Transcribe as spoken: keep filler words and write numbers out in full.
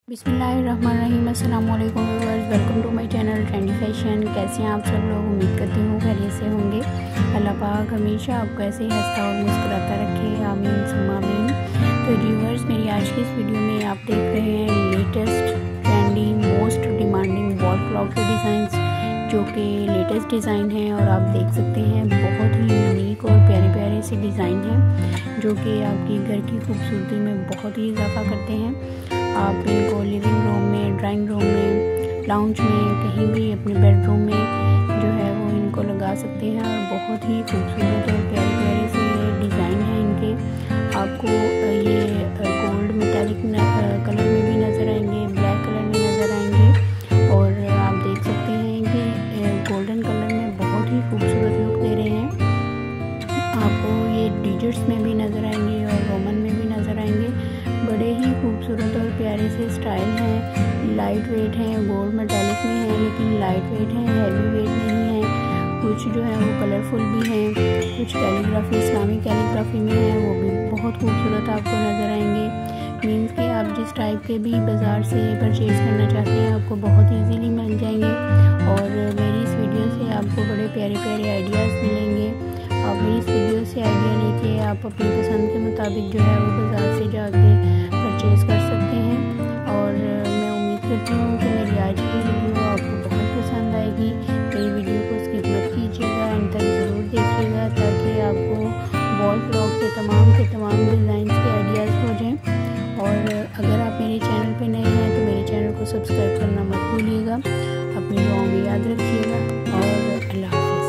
बिस्मिल्लाहिर्रहमानिर्रहीम। अस्सलाम वालेकुम viewers, welcome to my channel trendy fashion. कैसे हैं आप सब लोग? उम्मीद करती हूँ खैरियत से होंगे। अल्लाह पाक हमेशा आपको ऐसे ही हंसता और मुस्कुराता रखे, आमीन सुम्मा आमीन। तो व्यूअर्स, मेरी आज की इस वीडियो में आप देख रहे हैं latest trendy most demanding wall clock के डिज़ाइंस, जो कि लेटेस्ट डिज़ाइन है और आप देख सकते हैं बहुत ही यूनिक और प्यारे प्यारे से डिज़ाइन हैं जो कि आपकी घर की खूबसूरती में बहुत ही इजाफा करते हैं। आप इनको लिविंग रूम में, ड्राइंग रूम में, लाउंज में, कहीं भी अपने बेडरूम में जो है वो इनको लगा सकते हैं और बहुत ही खूबसूरत और प्यारे प्यारे से डिज़ाइन हैं इनके। आपको ये गोल्ड मेटालिक कलर में भी नज़र आएंगे, ब्लैक कलर में नज़र आएंगे और आप देख सकते हैं कि गोल्डन कलर में बहुत ही खूबसूरत लुक दे रहे हैं। आपको ये डिजिट्स में भी नज़र आएंगे और रोमन में भी नज़र आएंगे। बड़े ही खूबसूरत और प्यारे से स्टाइल हैं, लाइट वेट हैं, गोल्ड मेटालिक में हैं लेकिन लाइट वेट हैं, हैवी वेट नहीं है। कुछ जो है वो कलरफुल भी हैं, कुछ कैलीग्राफी, इस्लामिक कैलीग्राफी में है, वो भी बहुत खूबसूरत आपको नज़र आएंगे। मीन्स कि आप जिस टाइप के भी बाज़ार से परचेज़ करना चाहते हैं आपको बहुत ईजीली मिल जाएंगे और मेरी इस वीडियो से आपको बड़े प्यारे प्यारे आइडियाज़ मिलेंगे। आप मेरी इस वीडियो से आइडिया लेके आप अपनी पसंद के मुताबिक जो है वो बाज़ार से जाके परचेज़ कर सकते हैं और मैं उम्मीद करती हूँ कि मेरी आज की वीडियो आपको बहुत पसंद आएगी। मेरी वीडियो को स्किप मत कीजिएगा, अंत तक ज़रूर देखिएगा ताकि आपको वॉल क्लॉक के तमाम के तमाम डिज़ाइन के आइडियाज़ हो जाएँ। और अगर आप मेरे चैनल पर नए हैं तो मेरे चैनल को सब्सक्राइब करना मत भूलिएगा। अपनी दुआओं में याद रखिएगा और अल्लाह हाफ़िज़।